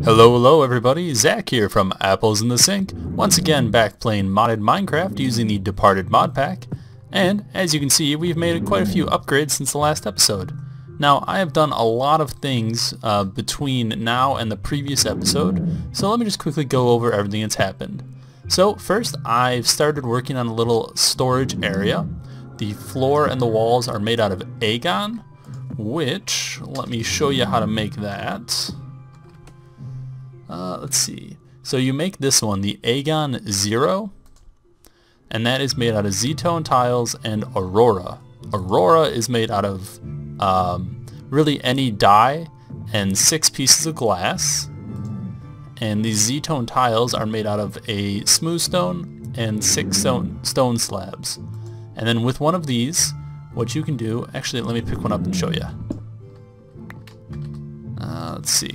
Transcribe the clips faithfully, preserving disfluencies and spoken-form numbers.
Hello, hello everybody, Zach here from Apples in the Sink, once again back playing modded Minecraft using the Departed mod pack, and as you can see we've made quite a few upgrades since the last episode. Now I have done a lot of things uh, between now and the previous episode, so let me just quickly go over everything that's happened. So first I've started working on a little storage area. The floor and the walls are made out of Agon, which, let me show you how to make that. Uh, let's see. So you make this one, the Agon Zero, and that is made out of Z-tone tiles and Aurora. Aurora is made out of um, really any die and six pieces of glass, and these Z-tone tiles are made out of a smooth stone and six stone, stone slabs. And then with one of these, what you can do, actually let me pick one up and show you. Uh, let's see.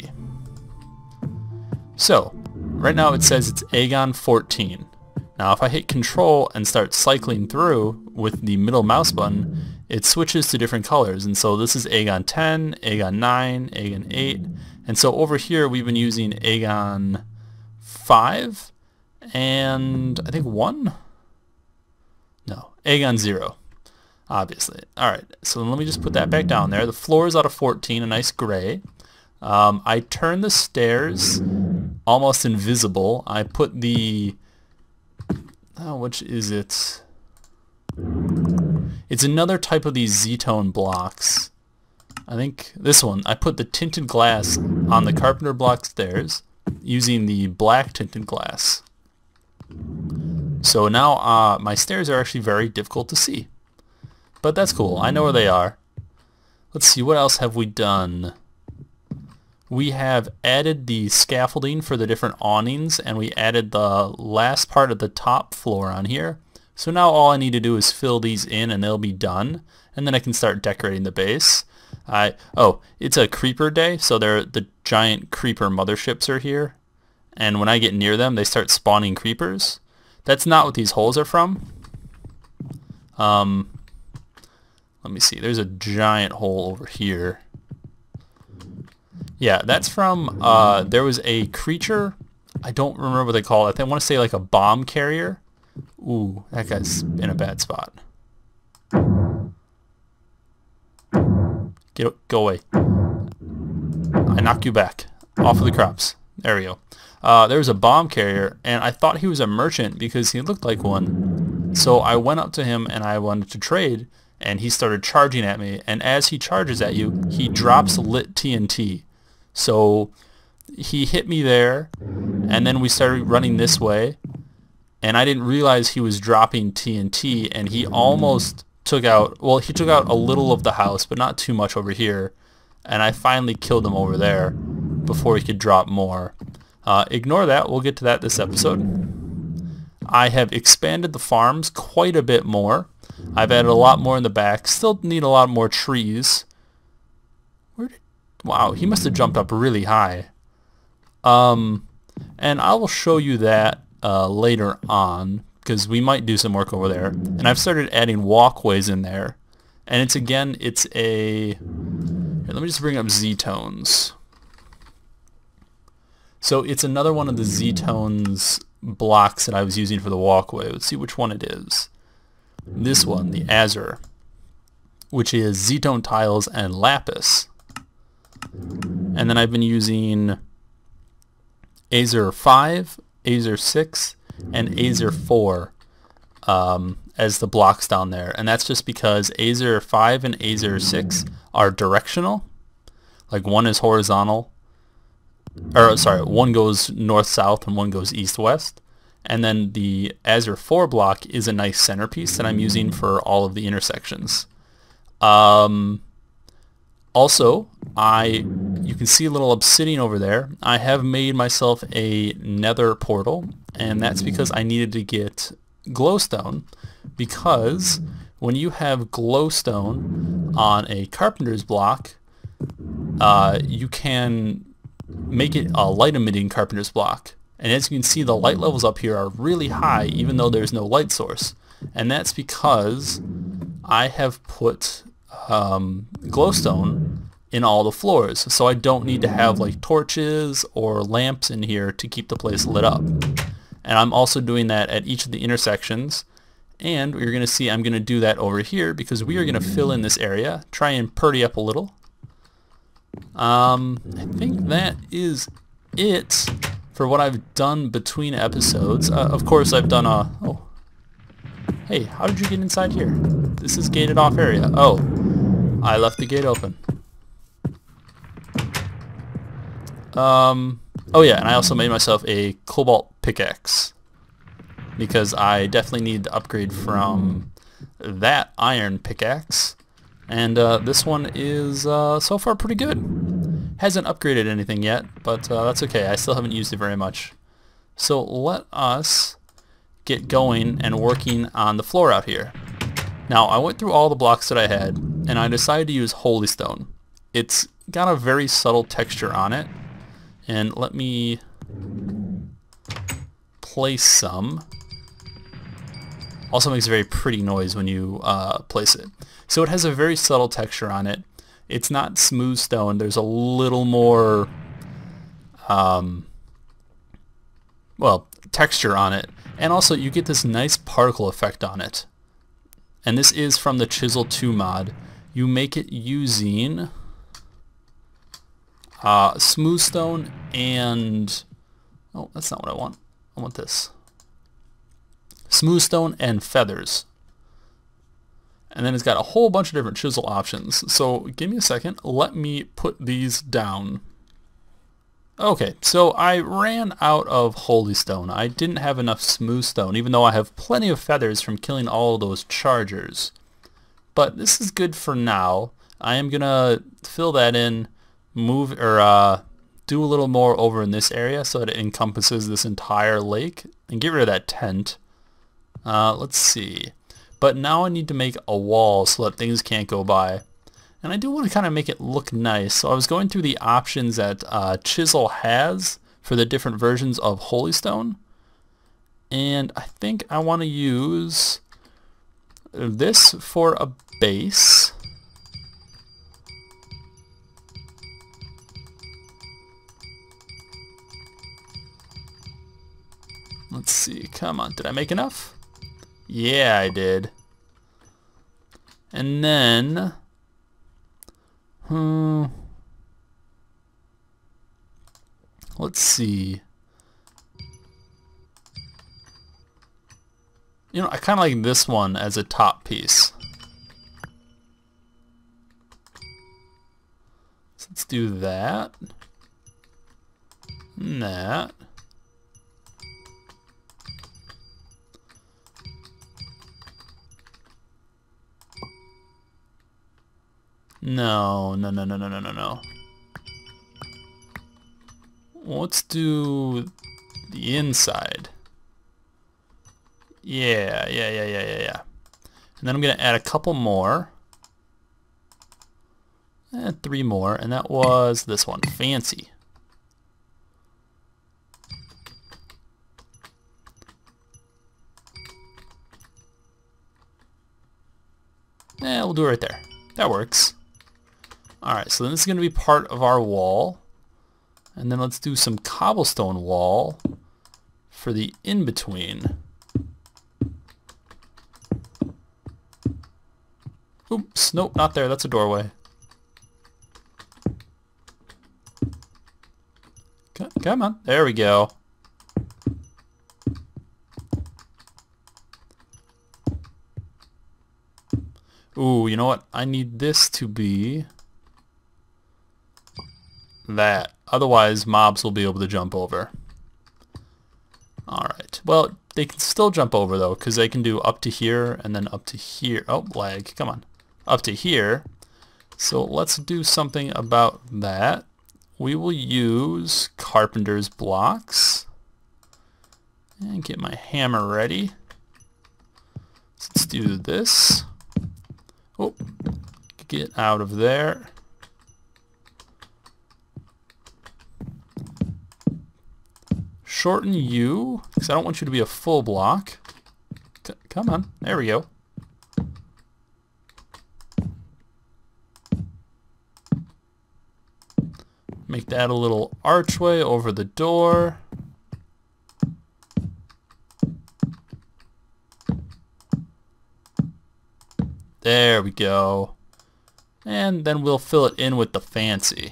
So, right now it says it's Agon fourteen. Now if I hit control and start cycling through with the middle mouse button, it switches to different colors. And so this is Agon ten, Agon nine, Agon eight. And so over here we've been using Agon five and I think one? No, Agon zero. Obviously. Alright, so let me just put that back down there. The floor is out of fourteen, a nice gray. Um, I turned the stairs almost invisible. I put the... Oh, which is it? It's another type of these Z-tone blocks. I think this one. I put the tinted glass on the carpenter block stairs using the black tinted glass. So now uh, my stairs are actually very difficult to see. But that's cool. I know where they are. Let's see, what else have we done? We have added the scaffolding for the different awnings, and we added the last part of the top floor on here. So now all I need to do is fill these in and they'll be done, and then I can start decorating the base. I oh, it's a creeper day, so they're, the giant creeper motherships are here, and when I get near them they start spawning creepers. That's not what these holes are from. Um, let me see, there's a giant hole over here. Yeah, that's from, uh, there was a creature, I don't remember what they call it, I want to say like a bomb carrier. Ooh, that guy's in a bad spot. Get, go away. I knock you back. Off of the crops. There we go. Uh, there was a bomb carrier, and I thought he was a merchant because he looked like one. So I went up to him and I wanted to trade, and he started charging at me, and as he charges at you, he drops lit T N T. So he hit me there, and then we started running this way, and I didn't realize he was dropping T N T, and he almost took out, well, he took out a little of the house, but not too much over here, and I finally killed him over there before he could drop more. Uh, ignore that, we'll get to that this episode. I have expanded the farms quite a bit more. I've added a lot more in the back, still need a lot more trees. Where did Wow, he must have jumped up really high. Um, and I will show you that uh, later on, because we might do some work over there. And I've started adding walkways in there. And it's, again, it's a... Here, let me just bring up Z-tones. So it's another one of the Z-tones blocks that I was using for the walkway. Let's see which one it is. This one, the Azure, which is Z-tone tiles and lapis. And then I've been using Azer five, Azer six, and Azer four um, as the blocks down there. And that's just because Azer five and Azer six are directional. Like one is horizontal, or sorry, one goes north-south and one goes east-west. And then the Azer four block is a nice centerpiece that I'm using for all of the intersections. Um... Also, I, you can see a little obsidian over there. I have made myself a nether portal, and that's because I needed to get glowstone, because when you have glowstone on a carpenter's block, uh, you can make it a light emitting carpenter's block. And as you can see, the light levels up here are really high even though there's no light source. And that's because I have put um, glowstone in all the floors, so I don't need to have like torches or lamps in here to keep the place lit up. And I'm also doing that at each of the intersections, and you're going to see I'm going to do that over here because we are going to fill in this area, try and purdy up a little. Um, I think that is it for what I've done between episodes. Uh, of course I've done a... Oh. Hey, how did you get inside here? This is gated off area. Oh, I left the gate open. Um, oh yeah, and I also made myself a cobalt pickaxe because I definitely need to upgrade from that iron pickaxe. And uh, this one is uh, so far pretty good. Hasn't upgraded anything yet, but uh, that's okay. I still haven't used it very much. So let us get going and working on the floor out here. Now, I went through all the blocks that I had, and I decided to use holy stone. It's got a very subtle texture on it. And let me place some. Also makes a very pretty noise when you uh, place it. So it has a very subtle texture on it. It's not smooth stone. There's a little more, um, well, texture on it. And also you get this nice particle effect on it. And this is from the Chisel two mod. You make it using... Uh, smooth stone and... Oh, that's not what I want. I want this. Smooth stone and feathers. And then it's got a whole bunch of different chisel options. So give me a second. Let me put these down. Okay, so I ran out of holy stone. I didn't have enough smooth stone, even though I have plenty of feathers from killing all of those chargers. But this is good for now. I am gonna fill that in, move or uh, do a little more over in this area so that it encompasses this entire lake, and get rid of that tent. Uh, let's see. But now I need to make a wall so that things can't go by. And I do want to kind of make it look nice. So I was going through the options that uh, Chisel has for the different versions of holy stone. And I think I want to use this for a base. Let's see, come on, did I make enough? Yeah, I did. And then, hmm, let's see. You know, I kind of like this one as a top piece. So let's do that. And that. No, no, no, no, no, no, no, no. Let's do the inside. Yeah, yeah, yeah, yeah, yeah, yeah. And then I'm going to add a couple more. And three more, and that was this one, fancy. Yeah, we'll do it right there. That works. Alright, so then this is going to be part of our wall. And then let's do some cobblestone wall for the in-between. Oops, nope, not there. That's a doorway. Come on, there we go. Ooh, you know what? I need this to be that. Otherwise, mobs will be able to jump over. Alright. Well, they can still jump over, though, because they can do up to here and then up to here. Oh, lag. Come on. Up to here. So let's do something about that. We will use carpenter's blocks. And get my hammer ready. So let's do this. Oh, get out of there. Shorten you, because I don't want you to be a full block. C- come on, there we go. make that a little archway over the door. There we go. And then we'll fill it in with the fancy.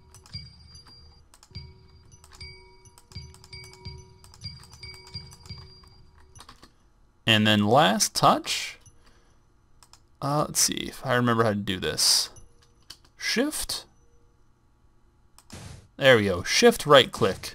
And then last touch, uh, let's see if I remember how to do this. Shift. There we go. Shift right click.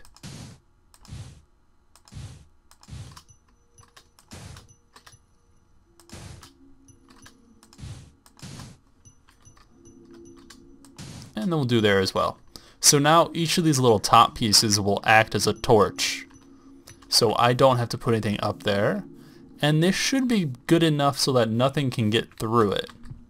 And then we'll do there as well. So now each of these little top pieces will act as a torch. So I don't have to put anything up there. And this should be good enough so that nothing can get through it.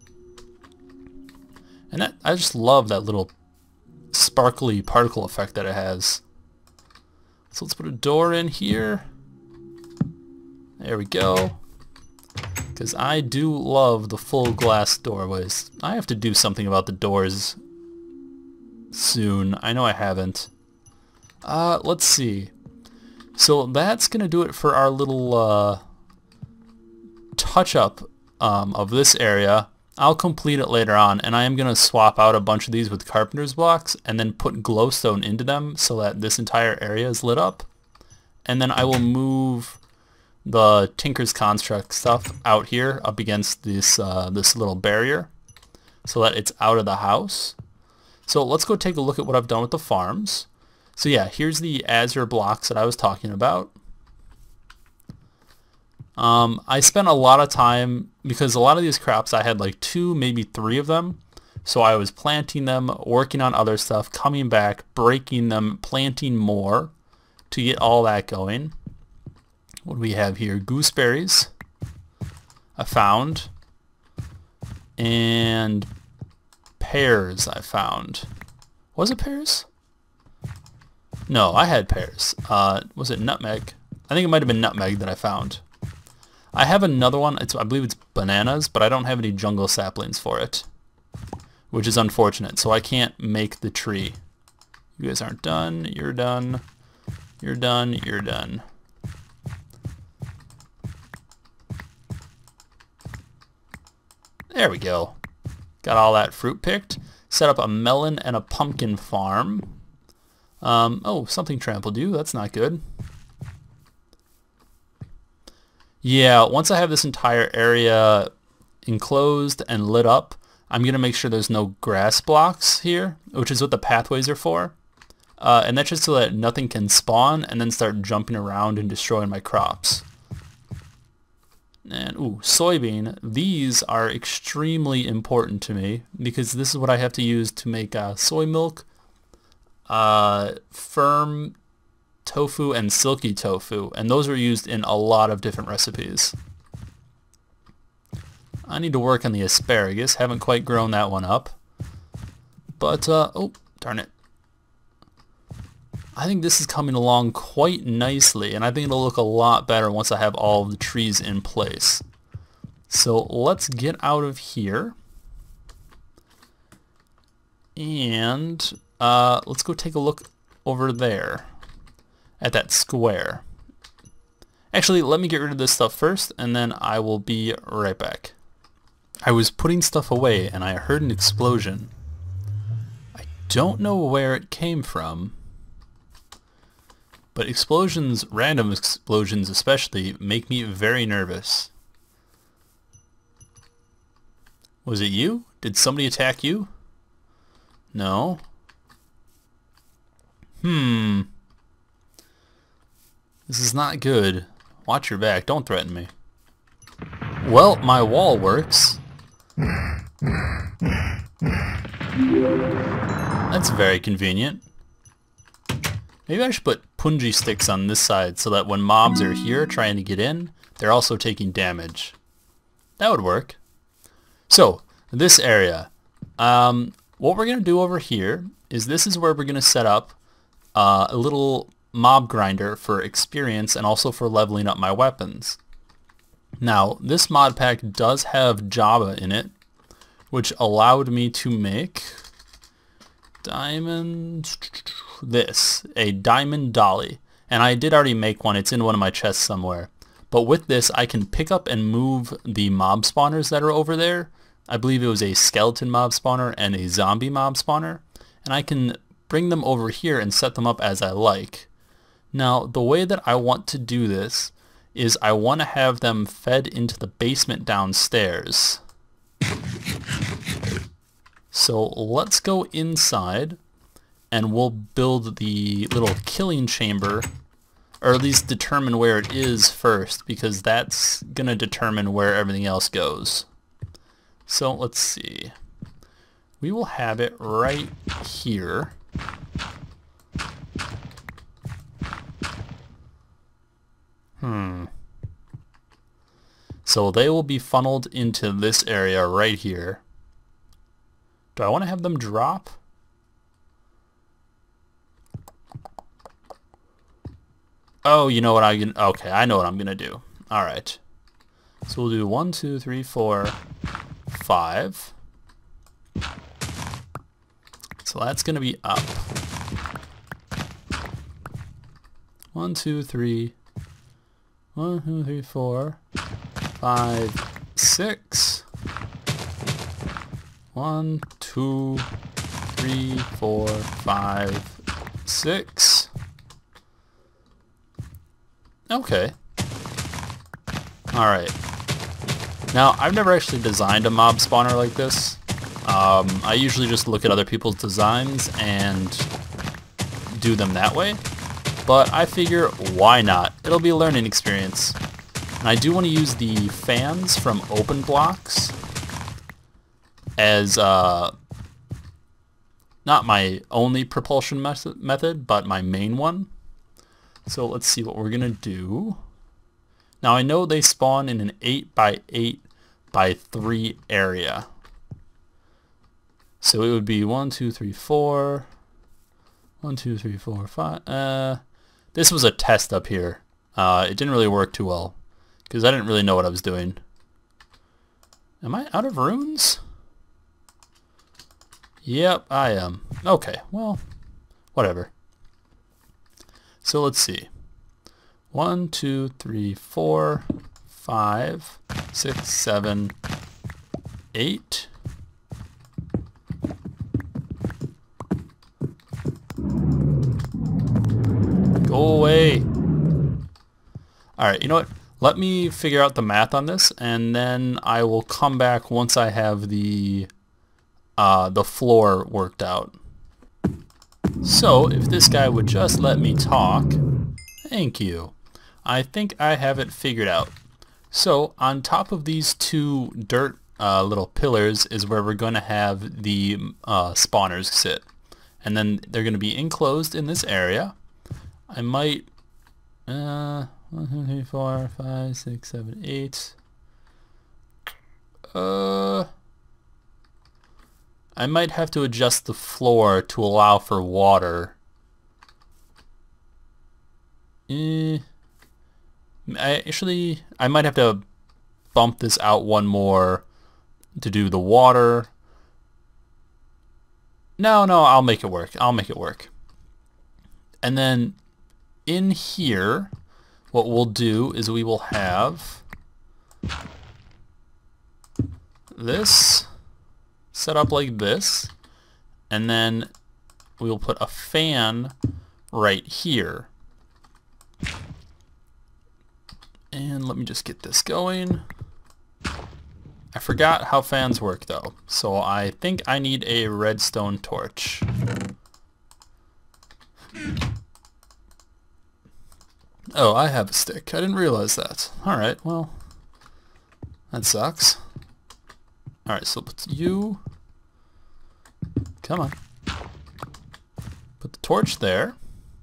And that, I just love that little sparkly particle effect that it has. So let's put a door in here. There we go. Because I do love the full glass doorways. I have to do something about the doors soon. I know I haven't. Uh, let's see. So that's going to do it for our little uh, touch-up um, of this area. I'll complete it later on, and I am going to swap out a bunch of these with carpenter's blocks and then put glowstone into them so that this entire area is lit up. And then I will move the Tinker's Construct stuff out here up against this, uh, this little barrier so that it's out of the house. So let's go take a look at what I've done with the farms. So yeah, here's the azure blocks that I was talking about. Um, I spent a lot of time, because a lot of these crops I had like two, maybe three of them. So I was planting them, working on other stuff, coming back, breaking them, planting more to get all that going. What do we have here? Gooseberries I found. And pears I found. Was it pears? No, I had pears. Uh, was it nutmeg? I think it might have been nutmeg that I found. I have another one. It's, I believe it's bananas, but I don't have any jungle saplings for it, which is unfortunate. So I can't make the tree. You guys aren't done. You're done. You're done. You're done. There we go. Got all that fruit picked. Set up a melon and a pumpkin farm. Um, oh, something trampled you. That's not good. Yeah, once I have this entire area enclosed and lit up, I'm going to make sure there's no grass blocks here, which is what the pathways are for. Uh, and that's just so that nothing can spawn and then start jumping around and destroying my crops. And, ooh, soybean. These are extremely important to me because this is what I have to use to make uh, soy milk, uh, firm tofu, and silky tofu. And those are used in a lot of different recipes. I need to work on the asparagus. Haven't quite grown that one up. But, uh, oh, darn it. I think this is coming along quite nicely, and I think it'll look a lot better once I have all of the trees in place. So let's get out of here. And uh, let's go take a look over there at that square. Actually, let me get rid of this stuff first, and then I will be right back. I was putting stuff away, and I heard an explosion. I don't know where it came from. But explosions, random explosions especially, make me very nervous. Was it you? Did somebody attack you? No. Hmm. This is not good. Watch your back. Don't threaten me. Well, my wall works. That's very convenient. Maybe I should put punji sticks on this side so that when mobs are here trying to get in, they're also taking damage. That would work. So, this area. Um, what we're going to do over here is this is where we're going to set up uh, a little mob grinder for experience and also for leveling up my weapons. Now, this mod pack does have Java in it, which allowed me to make Diamond, this, a diamond dolly. And I did already make one, it's in one of my chests somewhere. But with this, I can pick up and move the mob spawners that are over there. I believe it was a skeleton mob spawner and a zombie mob spawner. And I can bring them over here and set them up as I like. Now, the way that I want to do this is I want to have them fed into the basement downstairs. So let's go inside and we'll build the little killing chamber, or at least determine where it is first, because that's going to determine where everything else goes. So let's see. We will have it right here. Hmm. So they will be funneled into this area right here. Do I want to have them drop? Oh, you know what I can... Okay, I know what I'm going to do. Alright. So we'll do one, two, three, four, five. So that's going to be up. One, two, three. One, two, three, four, five, six. One, two, three, four, five, six. Okay. Alright. Now, I've never actually designed a mob spawner like this. Um, I usually just look at other people's designs and do them that way. But I figure, why not? It'll be a learning experience. And I do want to use the fans from open blocks as uh, not my only propulsion method, but my main one. So let's see what we're going to do. Now I know they spawn in an eight by eight by three area. So it would be one, two, three, four. one, two, three, four, five. Uh, this was a test up here. Uh, it didn't really work too well because I didn't really know what I was doing. Am I out of runes? Yep, I am. Okay, well, whatever. So let's see. One, two, three, four, five, six, seven, eight. Go away. Alright, you know what? Let me figure out the math on this, and then I will come back once I have the uh, the floor worked out. So, if this guy would just let me talk. Thank you. I think I have it figured out. So, on top of these two dirt uh, little pillars is where we're going to have the uh, spawners sit. And then they're going to be enclosed in this area. I might... Uh, one, two, three, four, five, six, seven, eight... Uh... I might have to adjust the floor to allow for water. Eh, I actually, I might have to bump this out one more to do the water. No, no, I'll make it work. I'll make it work. And then in here, what we'll do is we will have this set up like this, and then we will put a fan right here. And let me just get this going. I forgot how fans work though, so I think I need a redstone torch. Oh, I have a stick. I didn't realize that. Alright, well, that sucks. Alright, so put you... Come on. Put the torch there.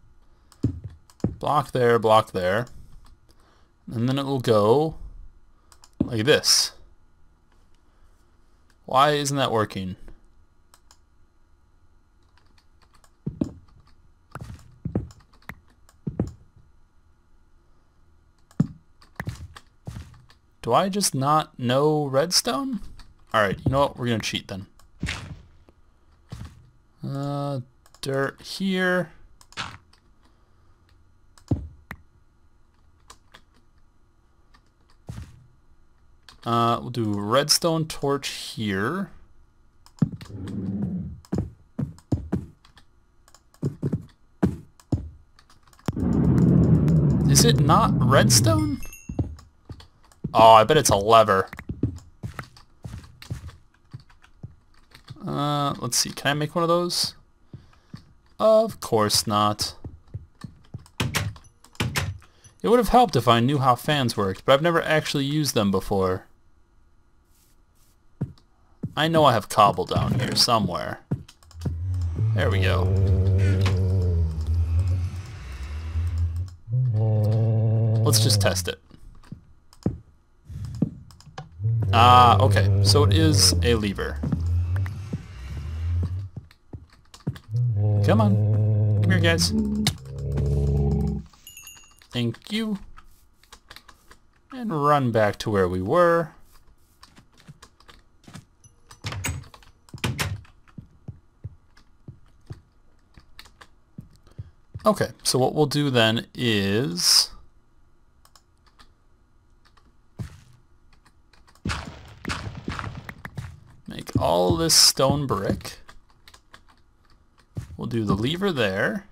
Block there, block there. And then it will go like this. Why isn't that working? Do I just not know redstone? Alright, you know what? We're going to cheat then. Uh, dirt here. Uh, we'll do redstone torch here. Is it not redstone? Oh, I bet it's a lever. Uh, let's see. Can I make one of those? Of course not. It would have helped if I knew how fans worked, but I've never actually used them before. I know I have cobble down here somewhere. There we go. Let's just test it. Ah, okay. So it is a lever. Come on. Come here, guys. Thank you. And run back to where we were. Okay, so what we'll do then is make all this stone brick. We'll do the lever there.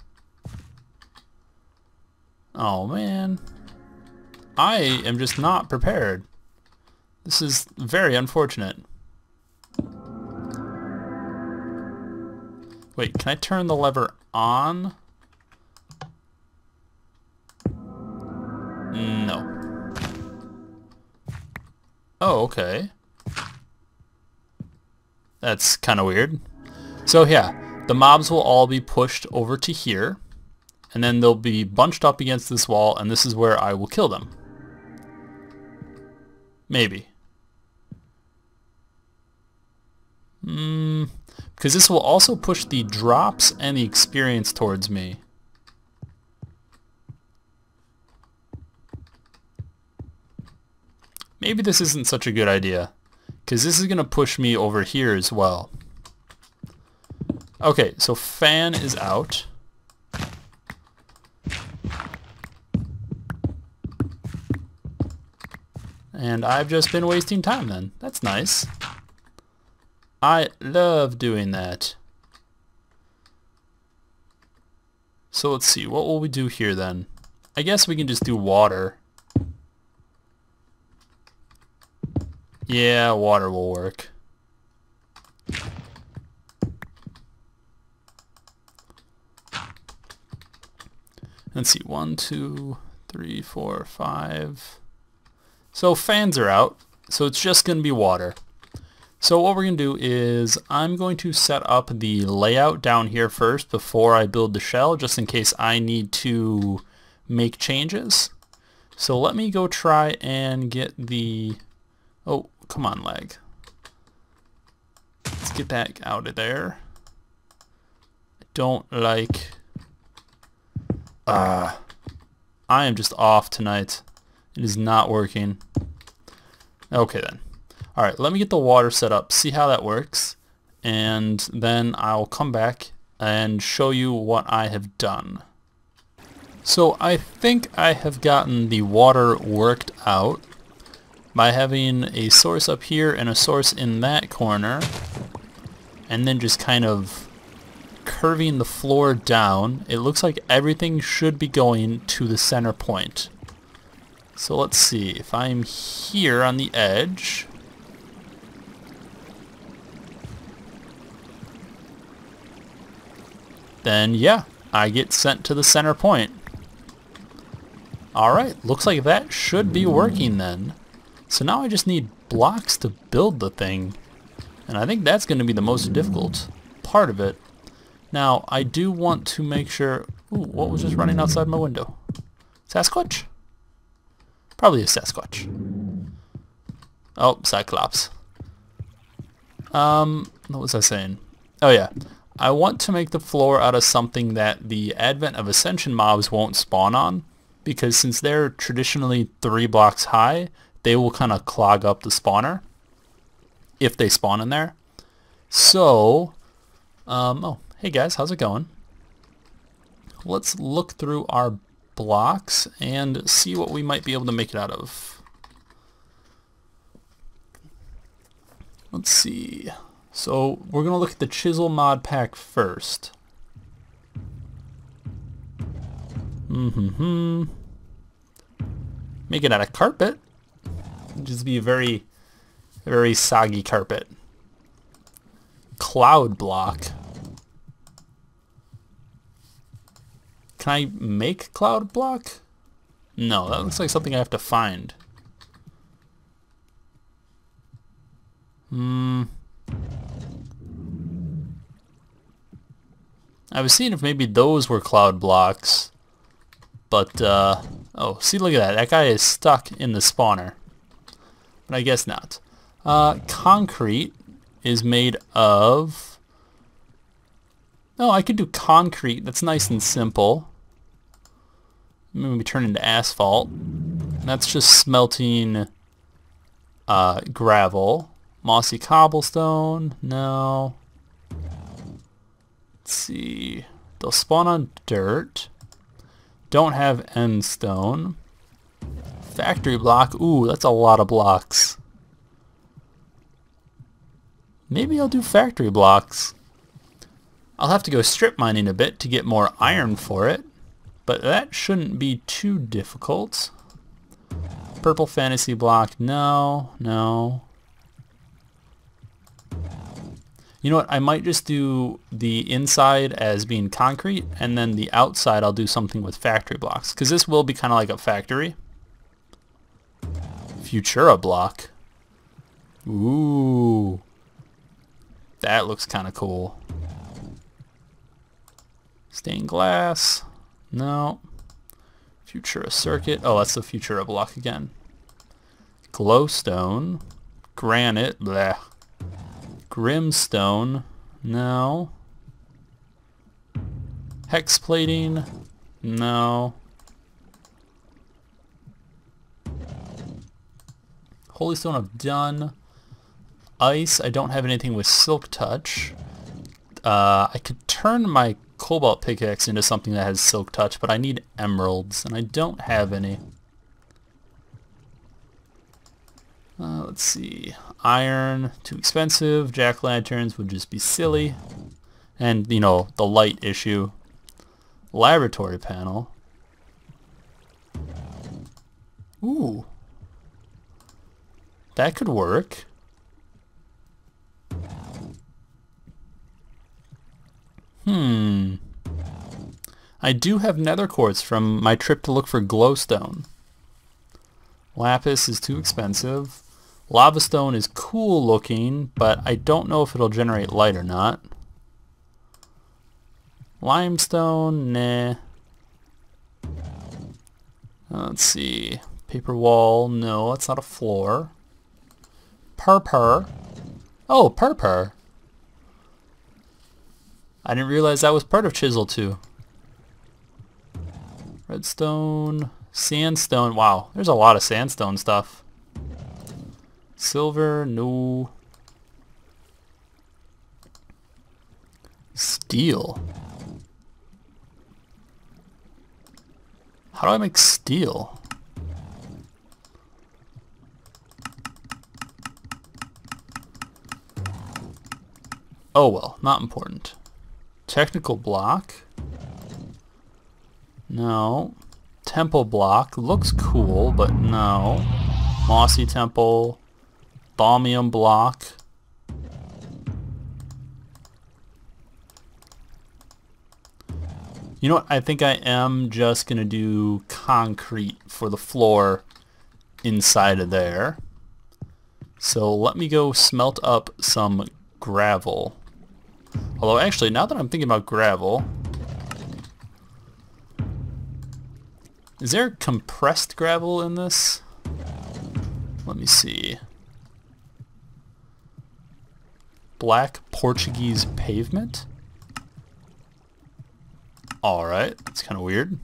Oh man, I am just not prepared. This is very unfortunate. Wait, can I turn the lever on? No. Oh, okay. That's kind of weird. So yeah, the mobs will all be pushed over to here, and then they'll be bunched up against this wall, and this is where I will kill them. Maybe. Hmm, because this will also push the drops and the experience towards me. Maybe this isn't such a good idea, because this is going to push me over here as well. Okay, so fan is out. And I've just been wasting time then. That's nice. I love doing that. So let's see, what will we do here then? I guess we can just do water. Yeah, water will work. Let's see, one, two, three, four, five. So fans are out, so it's just going to be water. So what we're going to do is I'm going to set up the layout down here first before I build the shell, just in case I need to make changes. So let me go try and get the... Oh, come on, lag. Let's get that out of there. I don't like... Ah, uh, I am just off tonight. It is not working. Okay then. Alright, let me get the water set up, see how that works, and then I'll come back and show you what I have done. So I think I have gotten the water worked out by having a source up here and a source in that corner, and then just kind of curving the floor down. It looks like everything should be going to the center point. So let's see, if I'm here on the edge, then yeah, I get sent to the center point. Alright, looks like that should be working then. So now I just need blocks to build the thing, and I think that's going to be the most difficult part of it. Now, I do want to make sure... Ooh, what was just running outside my window? Sasquatch? Probably a Sasquatch. Oh, Cyclops. Um, what was I saying? Oh yeah, I want to make the floor out of something that the Advent of Ascension mobs won't spawn on, because since they're traditionally three blocks high, they will kind of clog up the spawner if they spawn in there. So, um, oh, hey guys, how's it going? let's look through our blocks and see what we might be able to make it out of. Let's see. So we're going to look at the chisel mod pack first. Mm-hmm. Make it out of carpet. Just be a very, very soggy carpet. Cloud block. Can I make cloud block? No, that looks like something I have to find. Hmm. I was seeing if maybe those were cloud blocks. But, uh... oh, see, look at that. That guy is stuck in the spawner. But I guess not. Uh, concrete is made of... Oh, I could do concrete. That's nice and simple. Maybe turn into asphalt. That's just smelting uh, gravel. Mossy cobblestone. No. Let's see. They'll spawn on dirt. Don't have end stone. Factory block. Ooh, that's a lot of blocks. Maybe I'll do factory blocks. I'll have to go strip mining a bit to get more iron for it, but that shouldn't be too difficult. Purple fantasy block. No, no. You know what? I might just do the inside as being concrete, and then the outside I'll do something with factory blocks, because this will be kind of like a factory. Futura block. Ooh. That looks kind of cool. Stained glass. No. Futura circuit. Oh, that's the Futura block again. Glowstone. Granite. Bleh. Grimstone. No. Hex plating. No. Holy stone I've done. Ice. I don't have anything with silk touch. Uh, I could turn my cobalt pickaxe into something that has silk touch, but I need emeralds, and I don't have any. Uh, let's see. Iron, too expensive. Jack-o'-lanterns would just be silly. And, you know, the light issue. Laboratory panel. Ooh. That could work. Hmm. I do have nether quartz from my trip to look for glowstone. Lapis is too expensive. Lava stone is cool looking, but I don't know if it'll generate light or not. Limestone, nah. Let's see. Paper wall, no, that's not a floor. Purpur. Oh, purpur. I didn't realize that was part of Chisel too. Redstone, sandstone. Wow, there's a lot of sandstone stuff. Silver, no. Steel. How do I make steel? Oh well, not important. Technical block. No. Temple block. Looks cool, but no. Mossy temple. Balmium block. You know what? I think I am just going to do concrete for the floor inside of there. So let me go smelt up some gravel. Although actually, now that I'm thinking about gravel, is there compressed gravel in this? Let me see. Black Portuguese pavement? Alright, that's kind of weird.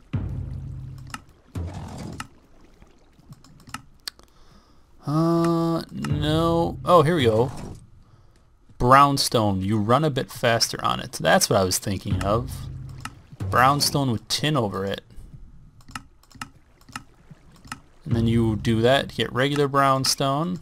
Uh, no. Oh, here we go. Brownstone. You run a bit faster on it. That's what I was thinking of. brownstone with tin over it. And then you do that to get regular brownstone.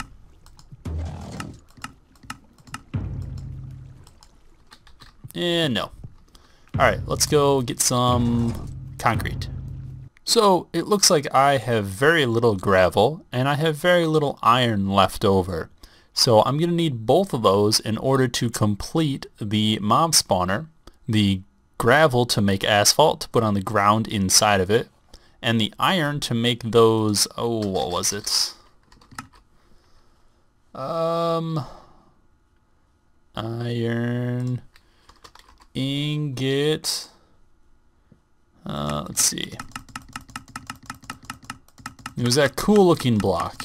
And no. Alright, let's go get some concrete. So it looks like I have very little gravel and I have very little iron left over. So I'm going to need both of those in order to complete the mob spawner. The gravel to make asphalt to put on the ground inside of it, and the iron to make those, oh, what was it? Um, iron ingot. Uh, let's see. It was that cool looking block.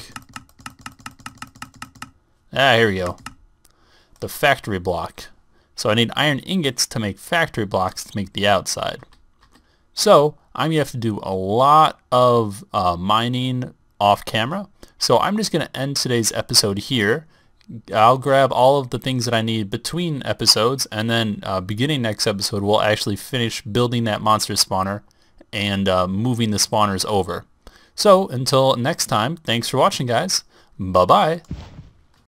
Ah, here we go. The factory block. So I need iron ingots to make factory blocks to make the outside. So I'm going to have to do a lot of uh, mining off camera. So I'm just going to end today's episode here. I'll grab all of the things that I need between episodes, and then uh, beginning next episode we'll actually finish building that monster spawner and uh, moving the spawners over. So until next time, thanks for watching, guys. Bye bye.